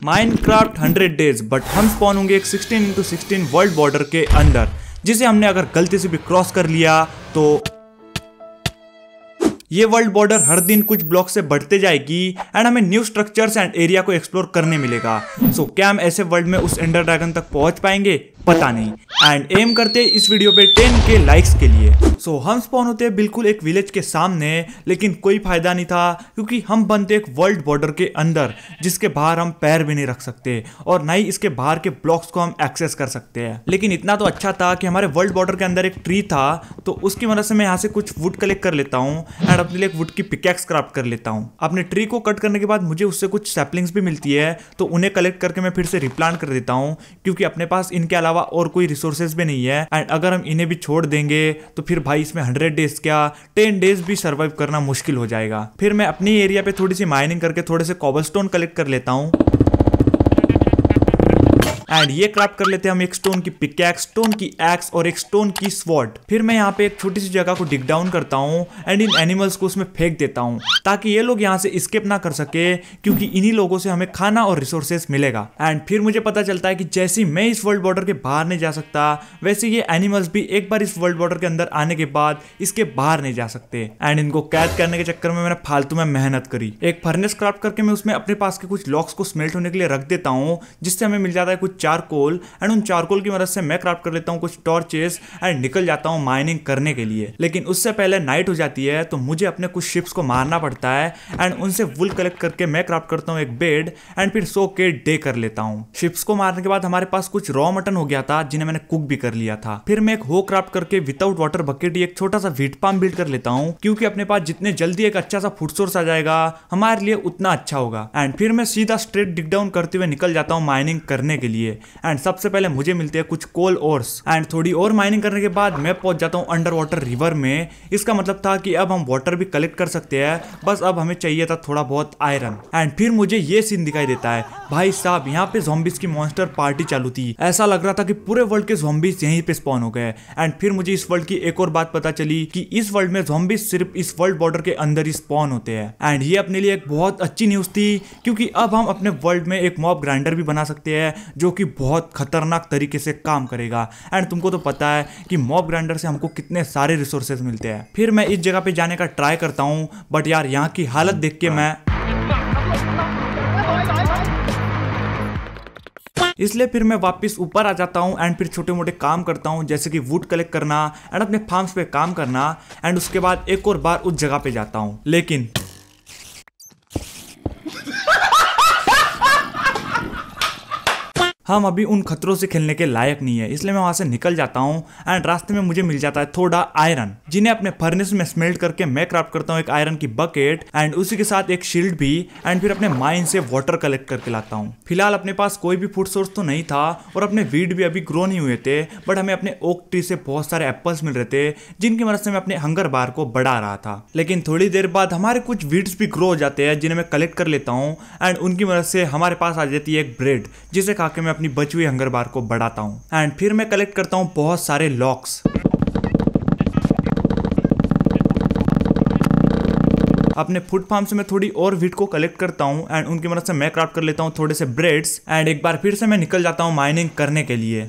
Minecraft 100 days, but हम spawn होंगे एक 16x16 वर्ल्ड बॉर्डर के अंदर, जिसे हमने अगर गलती से भी क्रॉस कर लिया तो ये वर्ल्ड बॉर्डर हर दिन कुछ ब्लॉक से बढ़ते जाएगी एंड हमें न्यू स्ट्रक्चर्स एंड एरिया को एक्सप्लोर करने मिलेगा। सो क्या हम ऐसे वर्ल्ड में उस एंडर ड्रैगन तक पहुंच पाएंगे, पता नहीं। एंड एम करते हैं इस वीडियो पे 10K लाइक्स के लिए। सो हम स्पॉन होते हैं बिल्कुल एक विलेज के सामने, लेकिन कोई फायदा नहीं था क्योंकि हम बनते एक वर्ल्ड बॉर्डर के अंदर जिसके बाहर हम पैर भी नहीं रख सकते और ना ही इसके बाहर के ब्लॉक्स को हम एक्सेस कर सकते हैं। लेकिन इतना तो अच्छा था कि हमारे वर्ल्ड बॉर्डर के अंदर एक ट्री था, तो उसकी मदद से मैं यहाँ से कुछ वुड कलेक्ट कर लेता हूँ एंड अपने लिए एक वुड की पिकैक्स क्राफ्ट कर लेता हूँ। अपने ट्री को कट करने के बाद मुझे उससे कुछ सैपलिंग्स भी मिलती है, तो उन्हें कलेक्ट करके मैं फिर से रिप्लांट कर देता हूँ क्योंकि अपने पास इनके अलावा और कोई रिसोर्सेज भी नहीं है। एंड अगर हम इन्हें भी छोड़ देंगे तो फिर भाई इसमें 100 डेज क्या 10 डेज भी सर्वाइव करना मुश्किल हो जाएगा। फिर मैं अपनी एरिया पे थोड़ी सी माइनिंग करके थोड़े से कॉबलस्टोन कलेक्ट कर लेता हूँ एंड ये क्राफ्ट कर लेते हैं हम एक स्टोन की पिकैक्स, स्टोन की एक्स और एक स्टोन की स्वॉर्ड। फिर मैं यहाँ पे एक छोटी सी जगह को डिग डाउन करता हूँ एंड इन एनिमल्स को उसमें फेंक देता हूँ ताकि ये लोग यहाँ से एस्केप ना कर सके, क्योंकि इन्हीं लोगों से हमें खाना और रिसोर्सेज मिलेगा। एंड फिर मुझे पता चलता है कि जैसे ही मैं इस वर्ल्ड बॉर्डर के बाहर नहीं जा सकता, वैसे ये एनिमल्स भी एक बार इस वर्ल्ड बॉर्डर के अंदर आने के बाद इसके बाहर नहीं जा सकते। एंड इनको कैद करने के चक्कर में मैंने फालतू में मेहनत करी। एक फर्नेस क्राफ्ट करके मैं उसमें अपने पास के कुछ लॉक्स को स्मेल्ट होने के लिए रख देता हूँ, जिससे हमें मिल जाता है कुछ चारकोल एंड उन चारकोल की मदद से मैं क्राफ्ट कर लेता हूँ कुछ टॉर्चेस एंड निकल जाता हूँ माइनिंग करने के लिए। लेकिन उससे पहले नाइट हो जाती है, तो मुझे अपने कुछ शिप्स को मारना पड़ता है एंड उनसे वुल कलेक्ट करके मैं क्राफ्ट करता हूँ एक बेड एंड फिर सो के डे कर लेता हूँ। शिप्स को मारने के बाद हमारे पास कुछ रॉ मटन हो गया था जिन्हें मैंने कुक भी कर लिया था। फिर मैं एक हो क्राफ्ट करके विदाउट वाटर बकेट एक छोटा सा व्हीट फार्म बिल्ड कर लेता हूँ, क्योंकि अपने पास जितने जल्दी एक अच्छा सा फूड सोर्स आ जाएगा हमारे लिए उतना अच्छा होगा। एंड फिर मैं सीधा स्ट्रेट डिग डाउन करते हुए निकल जाता हूँ माइनिंग करने के लिए। एंड सबसे पहले मुझे मिलते हैं कुछ कोल ओर्स एंड थोड़ी और माइनिंग करने के बाद मैं पहुंच जाता हूं अंडर वाटर रिवर में। इसका मतलब था कि अब हम वाटर भी कलेक्ट कर सकते हैं, बस अब हमें चाहिए था थोड़ा बहुत आयरन। एंड फिर मुझे ये सीन दिखाई देता है, भाई साहब यहाँ पे ज़ॉम्बीज की मॉन्स्टर पार्टी चालू थी। ऐसा लग रहा था कि पूरे वर्ल्ड के ज़ॉम्बीज यहीं पे स्पॉन हो गए। एंड फिर मुझे इस वर्ल्ड की एक और बात पता चली कि इस वर्ल्ड में ज़ॉम्बीज सिर्फ इस वर्ल्ड बॉर्डर के अंदर ही स्पॉन होते हैं। एंड ये अपने लिए एक बहुत अच्छी न्यूज थी, क्योंकि अब हम अपने वर्ल्ड में एक मॉब ग्राइंडर भी बना सकते हैं जो कि बहुत खतरनाक तरीके से काम करेगा। एंड तुमको तो पता है कि मॉब ग्राइंडर से हमको कितने सारे रिसोर्सेज मिलते हैं। फिर मैं इस जगह पे जाने का ट्राई करता हूँ, बट यार यहाँ की हालत देख के मैं इसलिए फिर मैं वापस ऊपर आ जाता हूँ एंड फिर छोटे मोटे काम करता हूँ, जैसे कि वुड कलेक्ट करना एंड अपने फार्म्स पे काम करना। एंड उसके बाद एक और बार उस जगह पे जाता हूँ, लेकिन हम अभी उन खतरों से खेलने के लायक नहीं है, इसलिए मैं वहां से निकल जाता हूं। एंड रास्ते में मुझे मिल जाता है थोड़ा आयरन, जिन्हें अपने फर्नेस में स्मेल्ट करके मैं क्राफ्ट करता हूं एक आयरन की बकेट एंड उसी के साथ एक शील्ड भी। एंड फिर अपने माइन से वाटर कलेक्ट करके लाता हूं। फिलहाल अपने पास कोई भी फूड सोर्स तो नहीं था और अपने वीड भी अभी ग्रो नहीं हुए थे, बट हमें अपने ओक ट्री से बहुत सारे एप्पल्स मिल रहे थे, जिनकी मदद से मैं अपने हंगर बार को बढ़ा रहा था। लेकिन थोड़ी देर बाद हमारे कुछ वीड्स भी ग्रो हो जाते हैं, जिन्हें मैं कलेक्ट कर लेता हूँ एंड उनकी मदद से हमारे पास आ जाती है एक ब्रेड, जिसे खा के मैं अपनी बची हुई हंगर बार को बढ़ाता हूं। एंड फिर मैं कलेक्ट करता हूं बहुत सारे लॉक्स। अपने फूड फार्म से मैं थोड़ी और व्हीट को कलेक्ट करता हूं एंड उनकी मदद से मैं क्राफ्ट कर लेता हूं थोड़े से ब्रेड्स। एंड एक बार फिर से मैं निकल जाता हूं माइनिंग करने के लिए।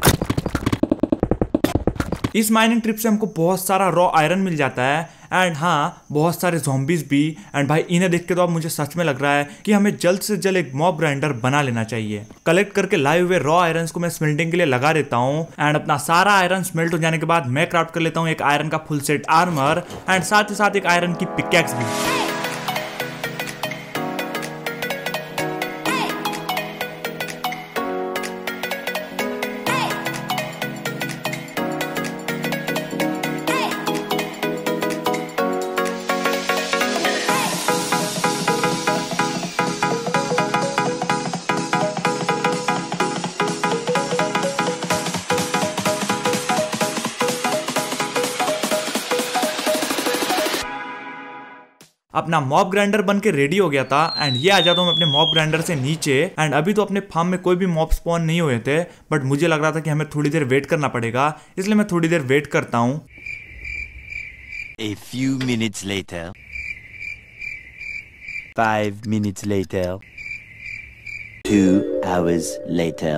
इस माइनिंग ट्रिप से हमको बहुत सारा रॉ आयरन मिल जाता है एंड हाँ, बहुत सारे ज़ॉम्बीज भी। एंड भाई इन्हें देख के तो अब मुझे सच में लग रहा है कि हमें जल्द से जल्द एक मॉब ग्राइंडर बना लेना चाहिए। कलेक्ट करके लाए हुए रॉ आयरन्स को मैं स्मेल्टिंग के लिए लगा देता हूँ एंड अपना सारा आयरन स्मेल्ट हो जाने के बाद मैं क्राफ्ट कर लेता हूँ एक आयरन का फुल सेट आर्मर एंड साथ ही साथ एक आयरन की पिकैक्स भी। अपना मॉब ग्राइंडर बन के रेडी हो गया था एंड ये आ जाता हूँ अपने मॉब ग्राइंडर से नीचे। एंड अभी तो अपने फार्म में कोई भी मॉब स्पॉन नहीं हुए थे, बट मुझे लग रहा था कि हमें थोड़ी देर वेट करना पड़ेगा, इसलिए मैं थोड़ी देर वेट करता हूँ। A few minutes later. 5 minutes later. 2 hours later.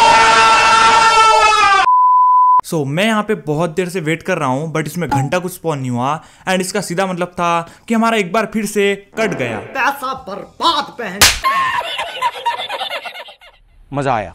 मैं यहाँ पे बहुत देर से वेट कर रहा हूँ बट इसमें घंटा कुछ स्पॉन नहीं हुआ एंड इसका सीधा मतलब था कि हमारा एक बार फिर से कट गया। पैसा बर्बाद पहन। मजा आया।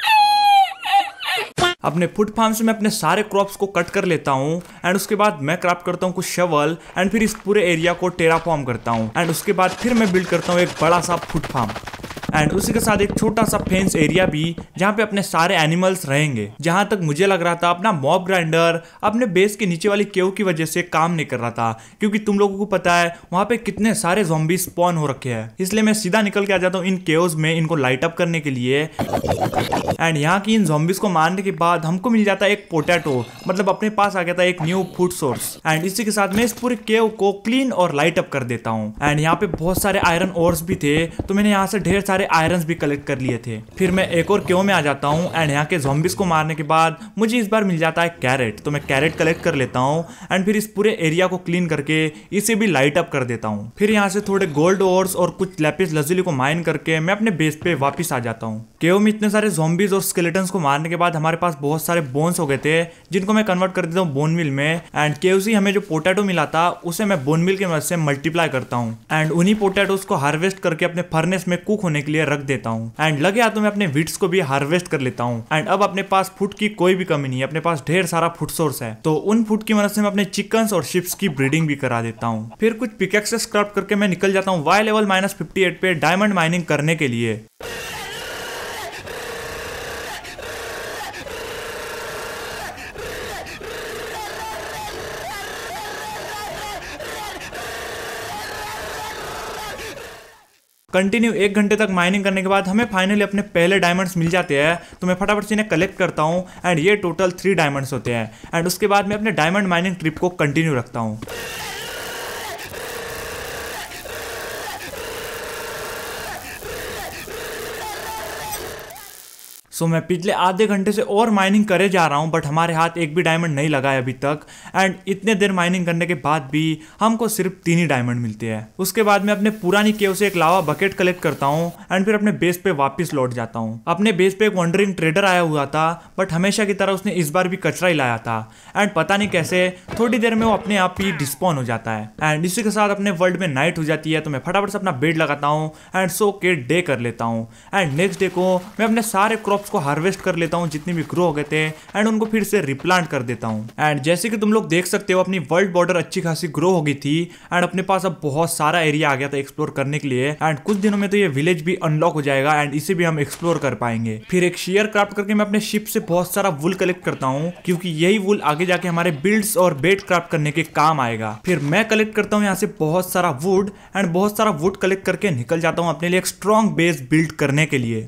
अपने फूड फार्म से मैं अपने सारे क्रॉप्स को कट कर लेता हूँ एंड उसके बाद मैं क्राफ्ट करता हूँ कुछ शवल एंड फिर इस पूरे एरिया को टेराफॉर्म करता हूँ एंड उसके बाद फिर मैं बिल्ड करता हूँ एक बड़ा सा फूड फार्म एंड उसी के साथ एक छोटा सा फेंस एरिया भी जहाँ पे अपने सारे एनिमल्स रहेंगे। जहाँ तक मुझे लग रहा था अपना मॉब ग्राइंडर अपने बेस के नीचे वाली केव की वजह से काम नहीं कर रहा था, क्योंकि तुम लोगों को पता है वहाँ पे कितने सारे ज़ॉम्बी स्पॉन हो रखे हैं। इसलिए मैं सीधा निकल के आ जाता हूँ इन केव्स में इनको लाइट अप करने के लिए एंड यहाँ की इन ज़ॉम्बीज को मारने के बाद हमको मिल जाता है एक पोटैटो, मतलब अपने पास आ गया था एक न्यू फूड सोर्स एंड इसी के साथ मैं इस पूरे केव को क्लीन और लाइट अप कर देता हूँ। एंड यहाँ पे बहुत सारे आयरन ओर्स भी थे तो मैंने यहाँ से ढेर सारे आयरन्स भी कलेक्ट कर लिए थे। फिर मैं एक और केव में आ जाता हूँ एंड यहाँ के ज़ॉम्बीज को मारने के बाद मुझे इस बार मिल जाता है कैरेट, तो मैं कैरेट कलेक्ट कर लेता हूँ एंड फिर इस पूरे एरिया को क्लीन करके इसे भी लाइट अप कर देता हूँ। फिर यहाँ से थोड़े गोल्ड ओर्स और कुछ लैपिस लजुली को माइन करके मैं अपने बेस पे वापस आ जाता हूँ। केव में इतने सारे ज़ॉम्बीज और स्केलेटन्स को मारने के बाद हमारे पास बहुत सारे बोन्स हो गए थे जिनको मैं कन्वर्ट कर देता हूँ बोन मिल में एंड केव से हमें जो पोटैटो मिला था उसे मैं बोन मिल की मदद से मल्टीप्लाई करता हूँ एंड उन्हीं पोटैटोस को हार्वेस्ट करके अपने फर्नेस में कुक होने के लिए रख देता हूँ एंड लगे हाथों में अपने वीट्स को भी हार्वेस्ट कर लेता हूँ। एंड अब अपने पास फूड की कोई भी कमी नहीं है, अपने पास ढेर सारा फूड सोर्स है, तो उन फूड की मदद से मैं अपने चिकन्स और शिप्स की ब्रीडिंग भी करा देता हूँ। फिर कुछ पिकेक्सेस क्राफ्ट करके मैं निकल जाता हूँ वाई लेवल -58 पे डायमंड माइनिंग करने के लिए। कंटिन्यू 1 घंटे तक माइनिंग करने के बाद हमें फाइनली अपने पहले डायमंड्स मिल जाते हैं, तो मैं फटाफट से इन्हें कलेक्ट करता हूँ एंड ये टोटल 3 डायमंड्स होते हैं एंड उसके बाद मैं अपने डायमंड माइनिंग ट्रिप को कंटिन्यू रखता हूँ। मैं पिछले आधे घंटे से और माइनिंग करे जा रहा हूँ बट हमारे हाथ एक भी डायमंड नहीं लगा है अभी तक एंड इतने देर माइनिंग करने के बाद भी हमको सिर्फ 3 ही डायमंड मिलते हैं। उसके बाद मैं अपने पुरानी केव से एक लावा बकेट कलेक्ट करता हूँ एंड फिर अपने बेस पे वापस लौट जाता हूँ। अपने बेस पे एक वंडरिंग ट्रेडर आया हुआ था बट हमेशा की तरह उसने इस बार भी कचरा ही लाया था एंड पता नहीं कैसे थोड़ी देर में वो अपने आप ही डिस्पॉन हो जाता है एंड इसी के साथ अपने वर्ल्ड में नाइट हो जाती है, तो मैं फटाफट से अपना बेड लगाता हूँ एंड सो के डे कर लेता हूँ एंड नेक्स्ट डे को मैं अपने सारे क्रॉप्स को हार्वेस्ट कर लेता हूं जितने भी ग्रो हो गए थे एंड उनको फिर से रिप्लांट कर देता हूं। एंड जैसे कि तुम लोग देख सकते हो अपनी वर्ल्ड बॉर्डर अच्छी खासी ग्रो हो गई थी एंड अपने पास अब बहुत सारा एरिया आ गया था एक्सप्लोर करने के लिए एंड कुछ दिनों में तो ये विलेज भी अनलॉक हो जाएगा एंड इसे भी हम एक्सप्लोर कर पाएंगे। फिर एक शेयर क्राफ्ट करके मैं अपने शिप से बहुत सारा वुल कलेक्ट करता हूँ क्योंकि यही वुल आगे जाके हमारे बिल्ड्स और बेड क्राफ्ट करने के काम आएगा। फिर मैं कलेक्ट करता हूँ यहाँ से बहुत सारा वुड एंड बहुत सारा वुड कलेक्ट करके निकल जाता हूँ अपने लिए एक स्ट्रॉन्ग बेस बिल्ड करने के लिए।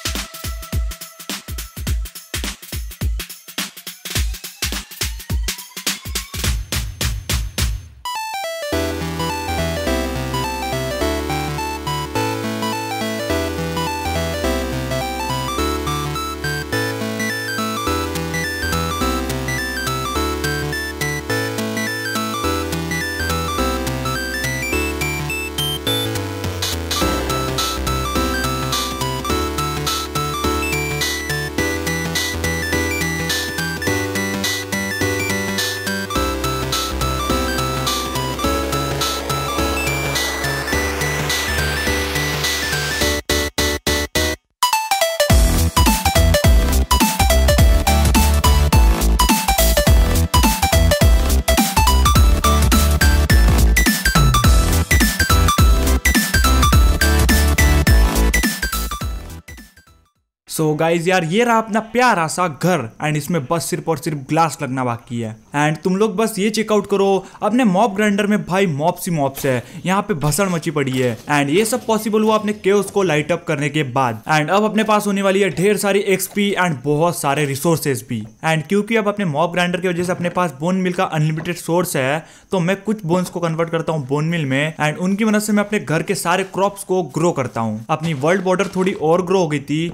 सो गाइज यार ये रहा अपना प्यारा सा घर एंड इसमें बस सिर्फ और सिर्फ ग्लास लगना बाकी है एंड तुम लोग बस ये चेकआउट करो अपने मॉब ग्राइंडर में भाई मॉब्स ही मॉब्स है, यहाँ पे भसड़ मची पड़ी है एंड ये सब पॉसिबल हुआ अपने केव्स को लाइट अप करने के बाद एंड अब अपने पास होने वाली है ढेर सारी एक्सपी एंड बहुत सारे रिसोर्सेज भी एंड क्योंकि अब अपने मॉब ग्राइंडर की वजह से अपने पास बोन मिल का अनलिमिटेड सोर्स है तो मैं कुछ बोन्स को कन्वर्ट करता हूँ बोन मिल में एंड उनकी मदद से मैं अपने घर के सारे क्रॉप्स को ग्रो करता हूँ। अपनी वर्ल्ड बॉर्डर थोड़ी और ग्रो हो गई थी जिसके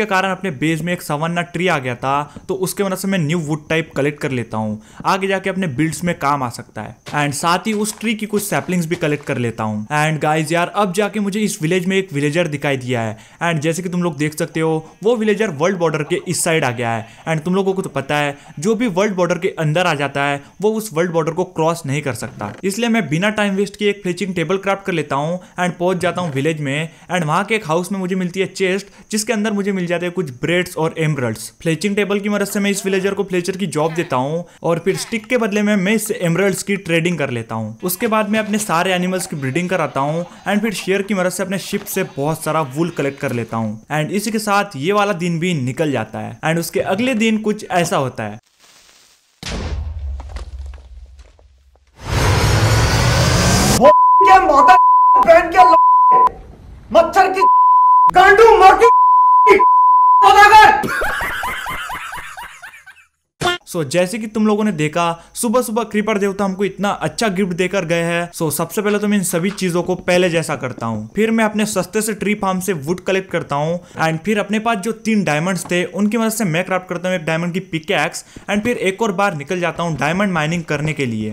कारण अपने बेस में एक सवाना ट्री आ गया था, तो उसके वजह से मैं न्यू वुड टाइप कलेक्ट कर लेता हूँ, आगे जाके अपने बिल्ड्स में काम आ सकता है। एंड साथ ही उस ट्री की कुछ सैपलिंग्स भी कलेक्ट कर लेता हूँ। एंड गाइज यार, अब जाके मुझे इस विलेज में एक विलेजर दिखाई दिया है। एंड जैसे कि तुम लोग देख सकते हो, वो विलेजर वर्ल्ड बॉर्डर के इस साइड आ गया है। एंड तुम लोगों को तो पता है, जो भी वर्ल्ड बॉर्डर के अंदर आ जाता है वो उस वर्ल्ड बॉर्डर को क्रॉस नहीं कर सकता। इसलिए मैं बिना टाइम वेस्ट किए एक फ्लेचिंग टेबल क्राफ्ट कर लेता हूँ एंड पहुंच जाता हूँ विलेज में। एंड वहां के एक हाउस में मुझे मिलती है चेस्ट, जिसके अंदर मुझे मिल जाते हैं कुछ ब्रेड्स और एमरल्ड्स। फ्लेचिंग टेबल की मदद से मैं इस विलेजर को फ्लेचर की जॉब देता हूँ और फिर स्टिक के बदले में मैं इस एमरल्ड्स की ट्रेडिंग कर लेता हूँ। उसके बाद मैं अपने सारे एनिमल्स की ब्रीडिंग कराता हूँ एंड फिर शेयर की मदद से अपने शिप से बहुत सारा वूल कलेक्ट कर लेता हूँ। एंड इसी के साथ ये वाला दिन भी निकल जाता है। एंड उसके अगले दिन कुछ ऐसा होता है। क्या माता बहन क्या मच्छर की गांडू मार की सो जैसे कि तुम लोगों ने देखा, सुबह सुबह क्रीपर देवता हमको इतना अच्छा गिफ्ट देकर गए हैं। सो सबसे पहले तो मैं इन सभी चीजों को पहले जैसा करता हूँ। फिर मैं अपने सस्ते से ट्री फार्म से वुड कलेक्ट करता हूँ एंड फिर अपने पास जो 3 डायमंड्स थे उनकी मदद से मैं क्राफ्ट करता हूँ एक डायमंड की पिकैक्स। एंड फिर एक और बार निकल जाता हूँ डायमंड माइनिंग करने के लिए।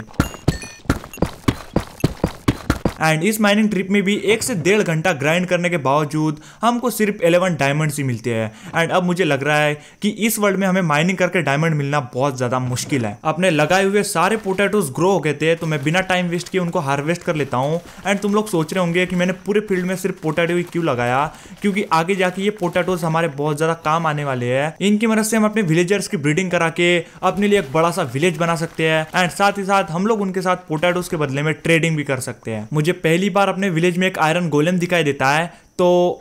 एंड इस माइनिंग ट्रिप में भी 1 से 1.5 घंटा ग्राइंड करने के बावजूद हमको सिर्फ 11 डायमंड्स ही मिलते हैं। एंड अब मुझे लग रहा है कि इस वर्ल्ड में हमें माइनिंग करके डायमंड मिलना बहुत ज्यादा मुश्किल है। अपने लगाए हुए सारे पोटैटोज ग्रो हो गए थे, तो मैं बिना टाइम वेस्ट किए उनको हार्वेस्ट कर लेता हूँ। एंड तुम लोग सोच रहे होंगे कि मैंने पूरे फील्ड में सिर्फ पोटैटो ही क्यों लगाया, क्योंकि आगे जाके ये पोटैटोज हमारे बहुत ज्यादा काम आने वाले हैं। इनकी मदद से हम अपने विलेजर्स की ब्रीडिंग करा के अपने लिए एक बड़ा सा विलेज बना सकते हैं एंड साथ ही साथ हम लोग उनके साथ पोटैटोज के बदले में ट्रेडिंग भी कर सकते हैं। मुझे पहली बार अपने विलेज में एक आयरन गोलेम दिखाई देता है, तो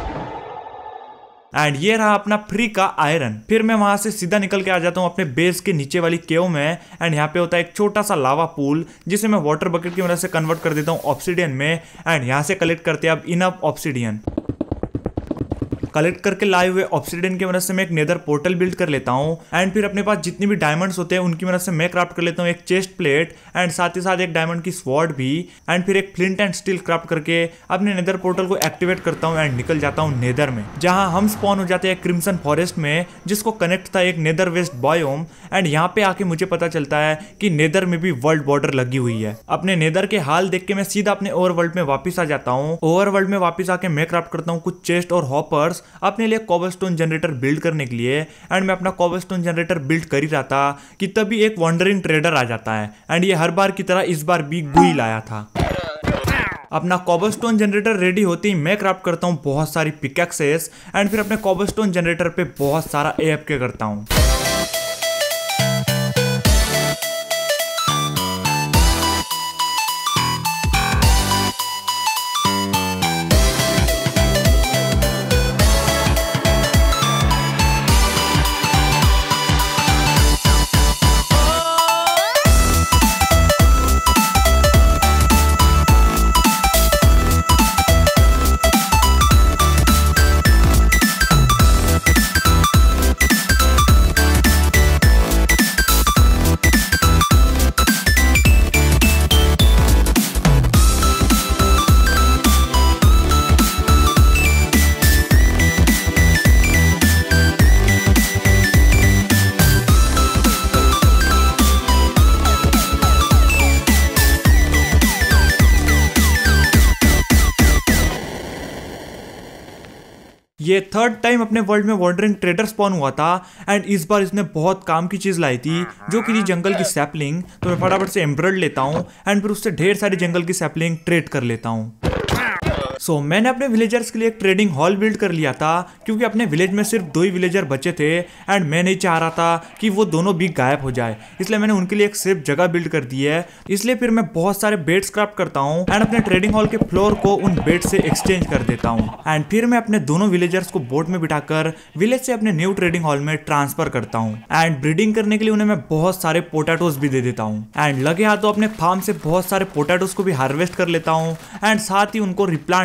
एंड ये रहा अपना फ्री का आयरन। फिर मैं वहां से सीधा निकल के आ जाता हूँ अपने बेस के नीचे वाली केव में। एंड यहाँ पे होता है एक छोटा सा लावा पूल, जिसे मैं वाटर बकेट की मदद से कन्वर्ट कर देता हूँ ऑब्सिडियन में। एंड यहाँ से कलेक्ट करते हैं अब इनफ ऑब्सिडियन। कलेक्ट करके लाए हुए ऑब्सिडियन की मदद से मैं एक नेदर पोर्टल बिल्ड कर लेता हूँ। एंड फिर अपने पास जितनी भी डायमंड्स होते हैं उनकी मदद से मैं क्राफ्ट कर लेता हूँ एक चेस्ट प्लेट एंड साथ ही साथ एक डायमंड की स्वॉर्ड भी। एंड फिर एक फ्लिंट एंड स्टील क्राफ्ट करके अपने नेदर पोर्टल को एक्टिवेट करता हूँ एंड निकल जाता हूँ नेदर में, जहाँ हम स्पॉन हो जाते हैं क्रिम्सन फॉरेस्ट में, जिसको कनेक्ट था एक नेदर वेस्ट बायोम। एंड यहाँ पे आके मुझे पता चलता है कि नेदर में भी वर्ल्ड बॉर्डर लगी हुई है। अपने नेदर के हाल देख के मैं सीधा अपने ओवरवर्ल्ड में वापस आ जाता हूँ। ओवरवर्ल्ड में वापस आके मैं क्राफ्ट करता हूँ कुछ चेस्ट और हॉपर्स अपने लिए कोबलस्टोन जनरेटर बिल्ड करने के लिए। एंड मैं अपना कोबलस्टोन जनरेटर बिल्ड कर ही रहा था कि तभी एक वॉन्डरिंग ट्रेडर आ जाता है। एंड ये हर बार की तरह इस बार भी गुई लाया था। अपना कोबलस्टोन जनरेटर रेडी होते ही मैं क्राफ्ट करता हूँ बहुत सारी पिकैक्सेस एंड फिर अपने कोबलस्टोन जनरेटर पे बहुत सारा AFK करता हूँ। ये 3rd टाइम अपने वर्ल्ड में वॉन्डरिंग ट्रेडर स्पॉन हुआ था एंड इस बार इसने बहुत काम की चीज लाई थी, जो कि थी जंगल की सैपलिंग। तो मैं फटाफट से एमरल्ड लेता हूँ एंड फिर उससे ढेर सारी जंगल की सैपलिंग ट्रेड कर लेता हूँ। सो मैंने अपने विलेजर्स के लिए एक ट्रेडिंग हॉल बिल्ड कर लिया था, क्योंकि अपने विलेज में सिर्फ 2 ही विलेजर बचे थे एंड मैं नहीं चाह रहा था कि वो दोनों भी गायब हो जाए, इसलिए मैंने उनके लिए एक सेफ जगह बिल्ड कर दी है। इसलिए फिर मैं बहुत सारे बेड्स क्राफ्ट करता हूँ एंड अपने ट्रेडिंग हॉल के फ्लोर को उन बेड से एक्सचेंज कर देता हूँ। एंड फिर मैं अपने दोनों विलेजर्स को बोट में बिठाकर विलेज से अपने न्यू ट्रेडिंग हॉल में ट्रांसफर करता हूँ। एंड ब्रीडिंग करने के लिए उन्हें मैं बहुत सारे पोटैटोज भी दे देता हूँ। एंड लगे हाथों अपने फार्म से बहुत सारे पोटैटोज को भी हार्वेस्ट कर लेता हूँ एंड साथ ही उनको रिप्लांट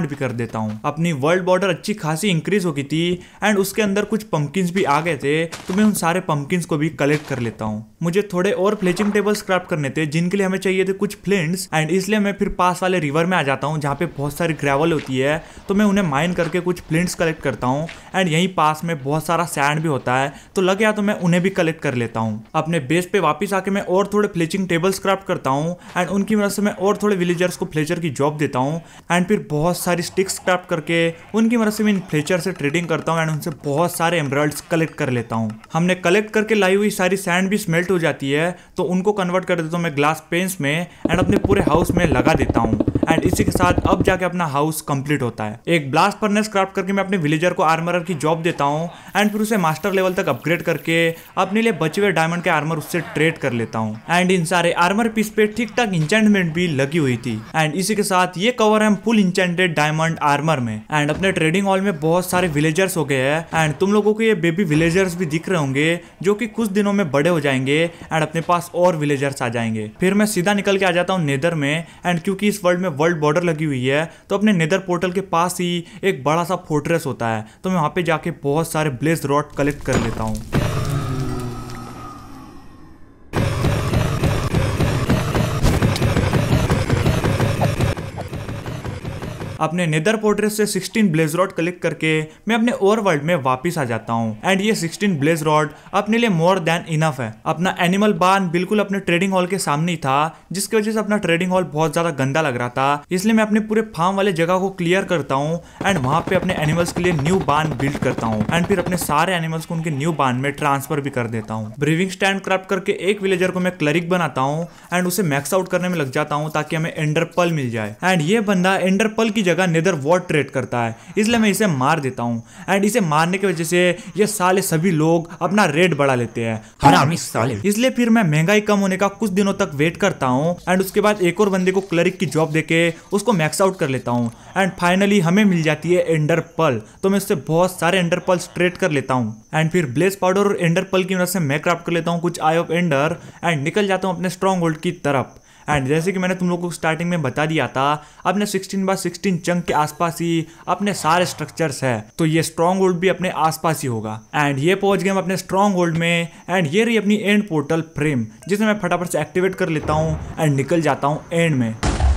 भी कर देता हूँ। अपनी वर्ल्ड बॉर्डर अच्छी खासी इंक्रीज हो गई थी एंड उसके अंदर कुछ पंपकिंस भी आ गए थे, तो मैं उन सारे पंपकिंस को भी कलेक्ट कर लेता हूँ। मुझे थोड़े और फ्लेचिंग टेबल्स क्राफ्ट करने थे जिनके लिए हमें चाहिए थे कुछ फ्लिंट्स एंड इसलिए मैं फिर पास वाले रिवर में आ जाता हूँ जहाँ पे बहुत सारी ग्रेवल होती है, तो मैं उन्हें माइन करके कुछ फ्लिंट्स कलेक्ट करता हूँ एंड यहीं पास में बहुत सारा सैंड भी होता है, तो लग गया तो मैं उन्हें भी कलेक्ट कर लेता हूँ। अपने बेस पे वापस आके मैं और थोड़े फ्लेचिंग टेबल्स क्राफ्ट करता हूँ एंड उनकी मदद से मैं और थोड़े विलेजर्स को फ्लेचर की जॉब देता हूँ एंड फिर बहुत सारी स्टिक्स क्राफ्ट करके उनकी मदद से मैं इन फ्लेचर से ट्रेडिंग करता हूँ एंड उनसे बहुत सारे एमराल्ड्स कलेक्ट कर लेता हूँ। हमने कलेक्ट करके लाई हुई सारी सैंड भी स्मेल्ट हो जाती है, तो उनको कन्वर्ट कर देता हूँ मैं ग्लास पेन्स में एंड अपने पूरे हाउस में लगा देता हूँ एंड इसी के साथ अब जाके अपना हाउस कंप्लीट होता है। एक ब्लास्ट फर्नेस क्राफ्ट करके मैं अपने विलेजर को आर्मरर की जॉब देता हूँ एंड फिर उसे मास्टर लेवल तक अपग्रेड करके अपने लिए बचे हुए डायमंड के आर्मर उससे ट्रेड कर लेता हूँ एंड इन सारे आर्मर पीस पे ठीक ठाक इंचेंटमेंट भी लगी हुई थी एंड इसी के साथ ये कवर है हम फुल इंचेंटेड डायमंड आर्मर में एंड अपने ट्रेडिंग हॉल में बहुत सारे विलेजर्स हो गए हैं एंड तुम लोगों को ये बेबी विलेजर्स भी दिख रहे होंगे जो कि कुछ दिनों में बड़े हो जाएंगे एंड अपने पास और विलेजर्स आ जाएंगे। फिर मैं सीधा निकल के आ जाता हूँ नेदर में एंड क्योंकि इस वर्ल्ड में वर्ल्ड बॉर्डर लगी हुई है तो अपने नेदर पोर्टल के पास ही एक बड़ा सा फोर्ट्रेस होता है, तो मैं वहां पे जाके बहुत सारे ब्लेज रॉड कलेक्ट कर लेता हूँ। अपने नेदर फोर्ट्रेस से 16 ब्लेज रॉड कलेक्ट करके मैं अपने ओवर वर्ल्ड में वापस आ जाता हूँ एंड ये 16 ब्लेज रॉड अपने लिए मोर देन इनफ है। अपना एनिमल बार्न बिल्कुल अपने ट्रेडिंग हॉल के सामने ही था, जिसकी वजह से अपना ट्रेडिंग हॉल बहुत ज्यादा गंदा लग रहा था, इसलिए मैं अपने पूरे फार्म वाले जगह को क्लियर करता हूँ एंड वहां पे अपने एनिमल्स के लिए न्यू बार्न बिल्ड करता हूँ एंड फिर अपने सारे एनिमल्स को उनके न्यू बार्न में ट्रांसफर भी कर देता हूँ। ब्रीविंग स्टैंड क्राफ्ट करके एक विलेजर को मैं क्लरिक बनाता हूँ एंड उसे मैक्स आउट करने में लग जाता हूँ ताकि हमें एंडर पर्ल मिल जाए एंड ये बंदा एंडर पर्ल की जगह नेदर वॉर्ड ट्रेड करता है, इसलिए मैं इसे मार देता हूँ एंड इसे मारने की वजह से ये साले सभी लोग अपना रेट बढ़ा लेते हैं हरामी साले। इसलिए फिर मैं महंगाई कम होने का कुछ दिनों तक वेट करता हूँ एंड उसके बाद एक और बंदे को क्लरिक की जॉब देके उसको मैक्स आउट कर लेता हूँ एंड फाइनली हमें मिल जाती है एंडर पर्ल, तो मैं उससे बहुत सारे एंडर पर्ल्स ट्रेड कर लेता हूँ एंड फिर ब्लेज पाउडर और एंडर पर्ल की मदद से मैं क्राफ्ट कर लेता हूँ कुछ आई ऑफ एंडर एंड निकल जाता हूँ अपने स्ट्रॉन्ग होल्ड की तरफ। एंड जैसे कि मैंने तुम लोगों को स्टार्टिंग में बता दिया था, अपने 16x16 चंक के आसपास ही अपने सारे स्ट्रक्चर्स है, तो ये स्ट्रॉन्ग होल्ड भी अपने आसपास ही होगा एंड ये पहुंच गए हम अपने स्ट्रॉन्ग होल्ड में एंड ये रही अपनी एंड पोर्टल फ्रेम, जिसे मैं फटाफट से एक्टिवेट कर लेता हूँ एंड निकल जाता हूँ एंड में।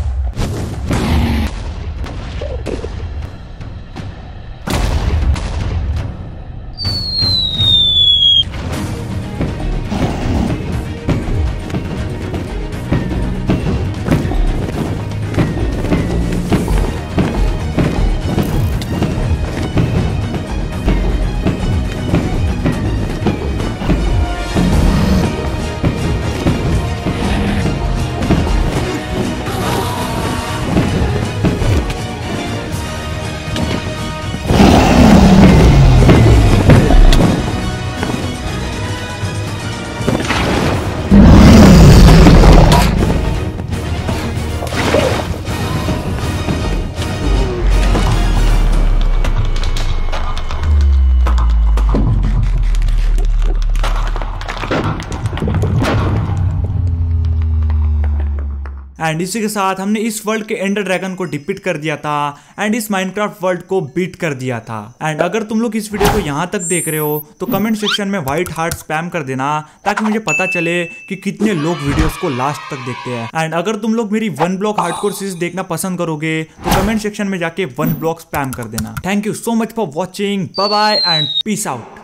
एंड इसी के साथ हमने इस वर्ल्ड के एंडर ड्रैगन को डिफीट कर दिया था एंड इस माइनक्राफ्ट वर्ल्ड को बीट कर दिया था। एंड अगर तुम लोग इस वीडियो को यहाँ तक देख रहे हो तो कमेंट सेक्शन में व्हाइट हार्ट स्पैम कर देना ताकि मुझे पता चले कि कितने लोग वीडियोस को लास्ट तक देखते हैं। एंड अगर तुम लोग मेरी 1 ब्लॉक हार्डकोर सीरीज देखना पसंद करोगे तो कमेंट सेक्शन में जाके 1 ब्लॉक स्पैम कर देना। Thank you so much for watching, bye bye and peace out.